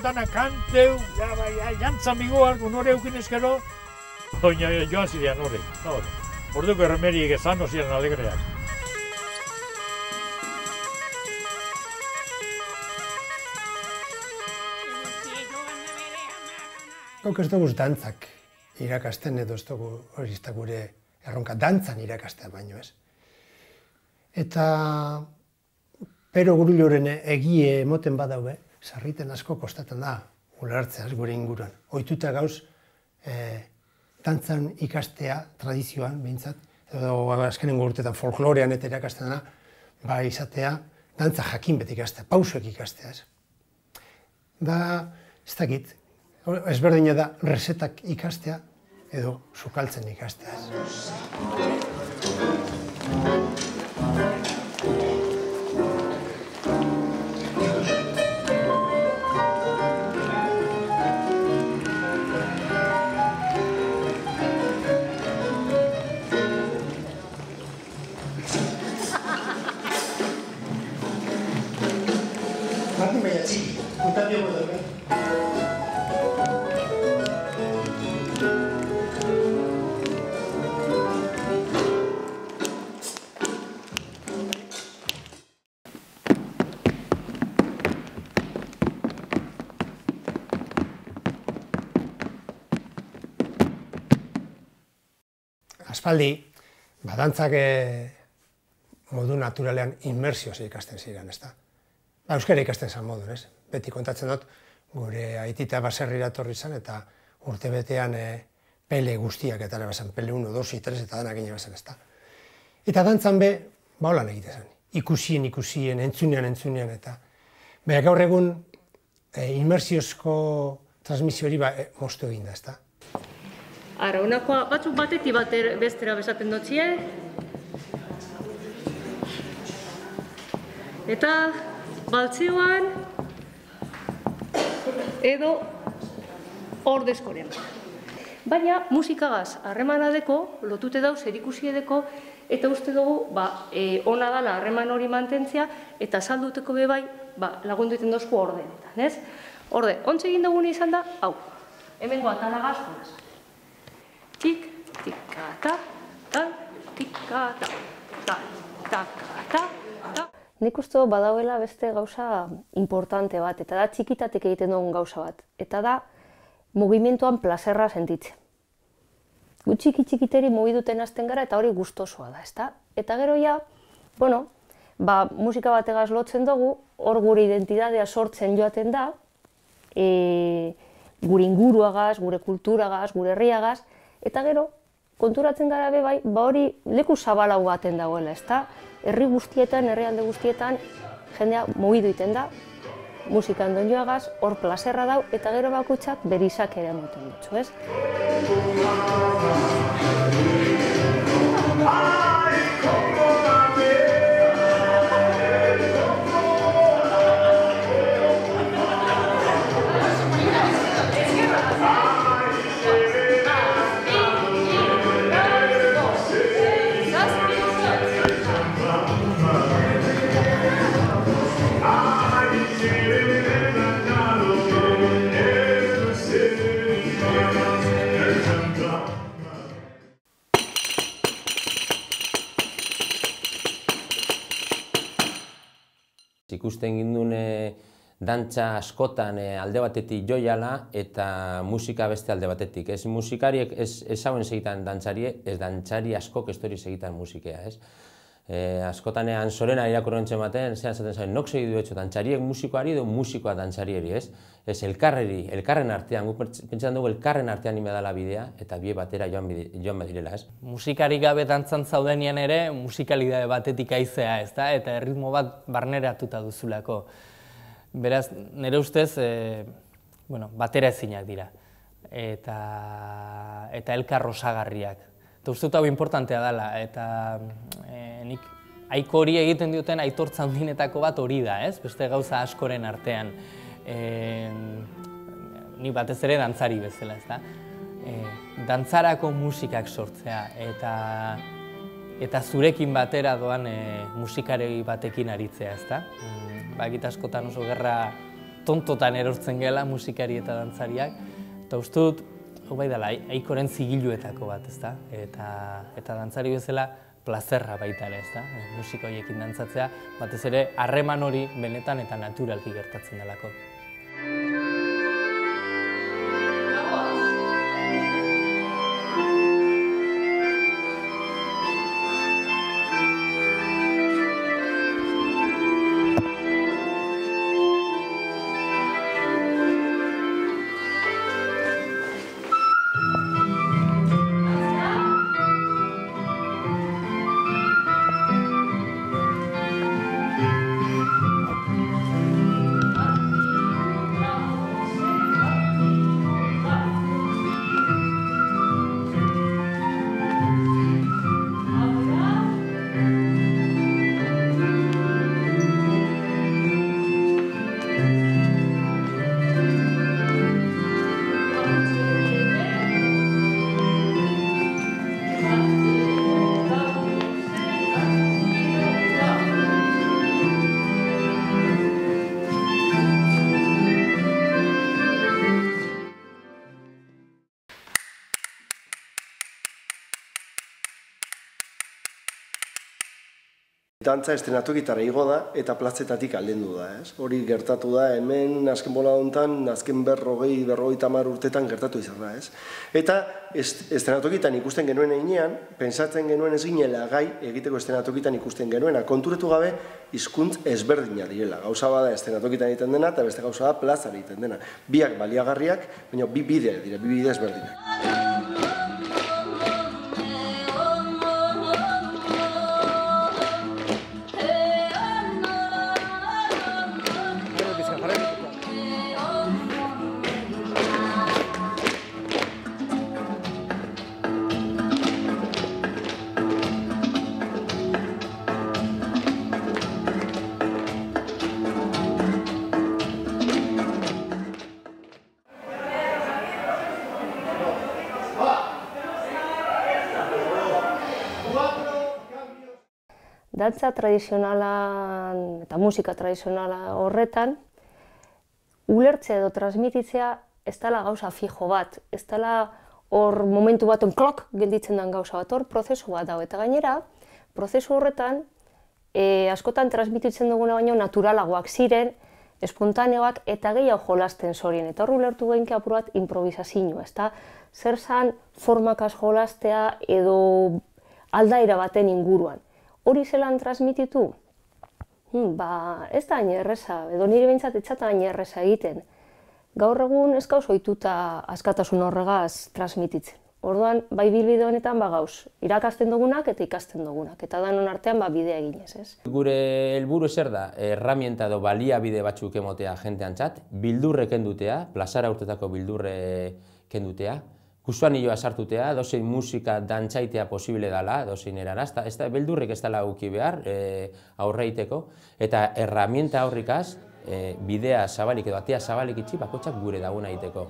dana kanteu, jantzan bigoak, nore eukin ezkero, doina joan zidean nore. Orduko erremeriek ezan ziren alegreak. Gauk ez dugu dantzak irakasten edo ez dugu hori ez da gure erronka dantzan irakastea baino ez. Eta Pero Gurulloren egie emoten badaue, sarriten asko kostatzen da ulertzea gure inguruan. Ohituta gauz dantzan ikastea, tradizioan behintzat, edo azkenengo urtetan folklorean eta irakasten dena, ba izatea, dantza jakin beti ikastea, pausoek ikastea ez. Da, ez dakit, ezberdina da resetak ikastea edo sukaltzen ikastea ez. Martin baina txiki, kutatio dauka. Aspaldi, dantzak modu naturalean inmersioz ikasten ziren, ezta? Euskara ikasten zan modun, ez? Beti kontatzen dut, gure aitita baserrira etorri zen, eta urtebetean pele guztiak eta bazan, pele 1, 2, 3 eta danak gine bazan, ezta? Eta dantzan be, holan egite zen, ikusien, entzunean, eta gaur egun inmersiozko transmisio hori moztu egin da, ezta? Ara, honakoa batzuk batetik bestera bezaten dutzie. Eta baltzioan edo ordezkoren. Baina musikagaz harremana deko, lotute dauz erikusi edeko, eta uste dugu ona dala harreman hori mantentzia, eta salduteko bebai lagundu iten dozku ordenetan, ez? Orde, ontsa egin dugun izan da, hau, hemengo atalagaz honaz. Tik, tikata, ta, tikata, ta, takata, ta. Nik uste badauela beste gauza importante bat, eta da txikitatek egiten dugun gauza bat. Eta da mugimenduan plazerra sentitzen. Gu txikiteri mugiduten hasten gara eta hori gustosoa da, ezta? Eta gero ja, musika bategaz lotzen dugu, hor gure identitatea sortzen joaten da, gure inguruagaz, gure kulturagaz, gure herriagaz, eta gero, konturatzen gara be bai, hori leku zabalau baten dagoela, ezta? Herri guztietan, herrialde guztietan, jendea mugidu iten da, musikan donjoagaz, hor plazerra dau, eta gero bakoitzak bere izak ere emoten dutxu, ez? Ikusten ginduen dantza askotan alde batetik joiala eta musika beste alde batetik. Ez musikariek ez hauen segitan dantzarie, ez dantzari askok ez dori segitan musikea, ez? Askotan Sorena irakurrentzen baten, zean zaten zaten, nok segidu etxo, dantzariek musikoari edo musikoa dantzarieri, ez? Ez elkarren artean, guk pentsan dugu elkarren artean inbedala bidea eta bie batera joan badirela, ez? Musikari gabe dantzan zaudenian ere, musikalidade batetik aizea, ez da? Eta erritmo bat barneratuta duzulako. Beraz, nire ustez, batera ezinak dira. Eta elkar osagarriak. Eta uste dut hau importantea dela, eta nik aiko hori egiten duten aitortza handinetako bat hori da, ez? Beste gauza askoren artean. Nik batez ere dantzari bezala, ez da? Dantzarako musikak sortzea, eta zurekin batera doan musikari batekin aritzea, ez da? Bakit askotan oso gerra tontotan erortzen gela musikari eta dantzariak, eta uste dut, hau bai dela, aikoren zigiluetako bat, ezta? Eta dantzari bezala plazerra baita ere, ezta? Musika horiekin dantzatzea, batez ere harreman hori benetan eta naturalki gertatzen delako. Dantza estenatokitara igo da eta plazetatik aldendu da, ez? Hori gertatu da, hemen azken bola hontan, azken 50 urtetan gertatu izan da, ez? Eta estenatokitan ikusten genuen heinean, pentsatzen genuen ez ginela gai egiteko estenatokitan ikusten genuena, konturatu gabe hizkuntz ezberdina direla. Gauza bada estenatokitan egiten dena eta beste gauza da plazara egiten dena. Biak baliagarriak, baina bi bide dira, bi bide ezberdinak. Dantza tradizionalan eta musika tradizionala horretan, ulertzea edo transmititzea ez dela gauza fijo bat, ez dela hor momentu baten klok gelditzen den gauza bat, hor prozesu bat dago. Eta gainera, prozesu horretan, askotan transmititzen duguna baino naturalagoak ziren, espontaneoak eta gehiago jolasten zorien. Eta hor ulertu genke apur bat improvisazioa, ezta? Zer zan formakaz jolastea edo aldaera baten inguruan. Hori zelan transmititu? Ez da hain erreza, edo nire behintzat etxata hain erreza egiten. Gaur egun ez gauz ohituta askatasun horregaz transmititzen. Orduan, bai bilbide honetan gauz, irakasten dugunak eta ikasten dugunak, eta danon artean bidea eginez, ez? Gure helburu zer da, erramienta edo baliabide batzuk emotea jenteantzat, bildurre kendutea, plazara urtetako bildurre kendutea, kusuanilloa sartutea, dozein musika dantzaitea posible dela, dozein erara, ez da beldurrik ez dela uki behar aurreiteko, eta erramienta aurrikaz, bidea zabalik edo atea zabalik itxi, bakotxak gure daguna egiteko.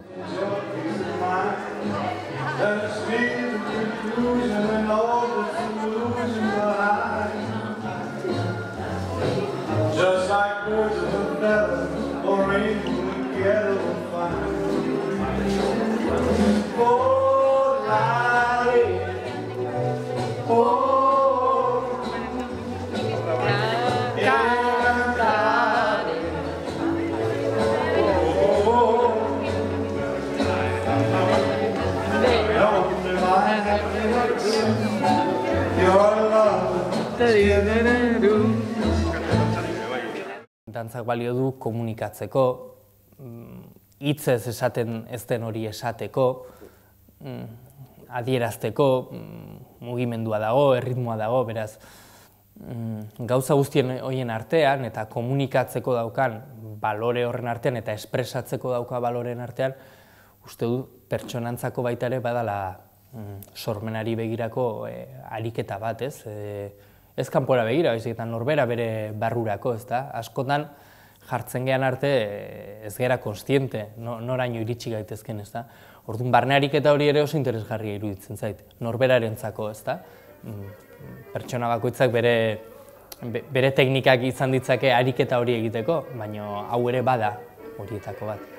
Dantzak balio du komunikatzeko, hitzez esaten ez den hori esateko, adierazteko, mugimendua dago, erritmoa dago, beraz, gauza guztien horien artean eta komunikatzeko daukan balore horren artean eta espresatzeko dauka baloreen artean, uste du pertsonantzako baita ere badala sormenari begirako ariketa bat, ez? Ez kanpora begira, baizik eta norbera bere barrurako, ez da? Askotan jartzen gehan arte ez gera konstiente, noraino iritsi gaitezken, ez da? Orduan, barne ariketa hori ere oso interesgarria iruditzen zait, norberarentzako, ez da? Pertsona bakoitzak bere teknikak izan ditzake ariketa hori egiteko, baina hau ere bada horietako bat.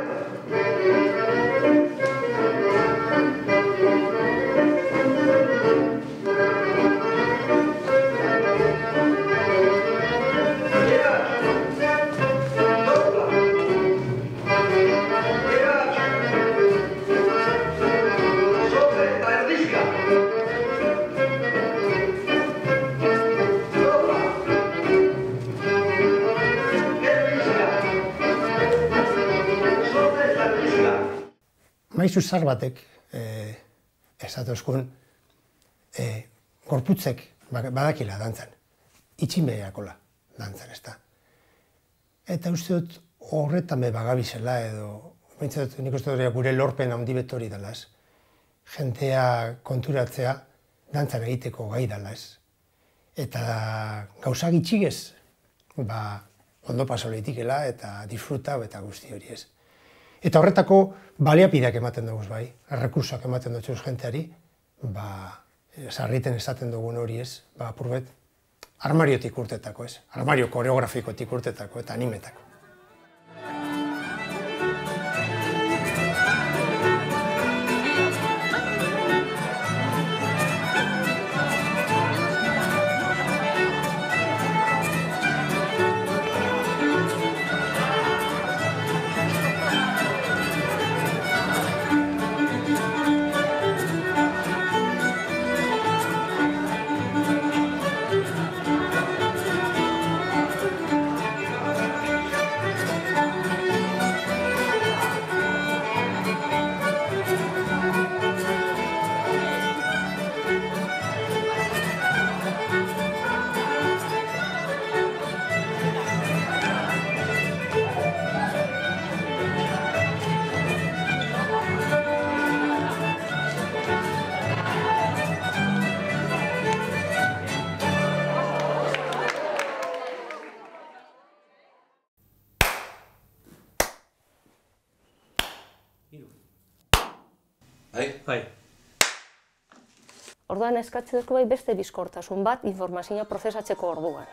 Maizu zar batek, esatozkun, gorputzek badakila dantzan, itxinbeakola dantzan, ez da. Eta uste dut horretan bagabizela edo, bintzat nik uste dut gure lorpen handi betori dela, ez. Jentea konturatzea dantzan egiteko gai dela, ez. Eta gauza gitxigez, ondo paso leitikela eta disfruta eta guzti hori, ez. Eta horretako baliapideak ematen dugu bai, errekursoak ematen dutxuz jenteari, sarriten esaten dugun hori ez, apurbet, armariotik urtetako ez, armario koreografikotik urtetako eta animetako. Bai. Orduan eskatzen dut bai beste bizkortasun bat informazioa prozesatzeko orduan.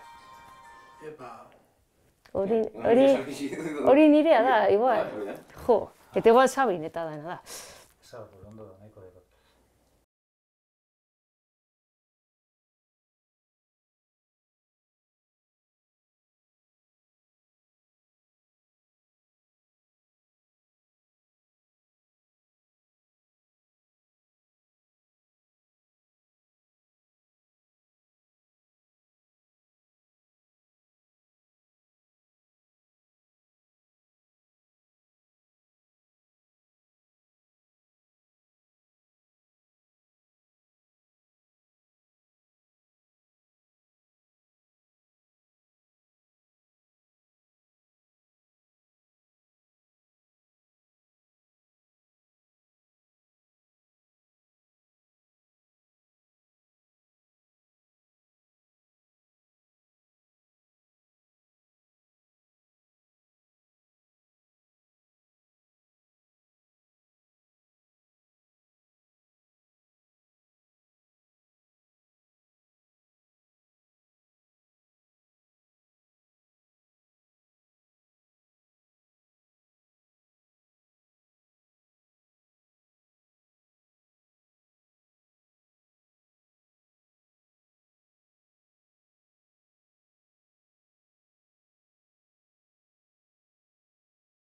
Hori nirea da, igual. Jo, eta igual Sabin eta dena da.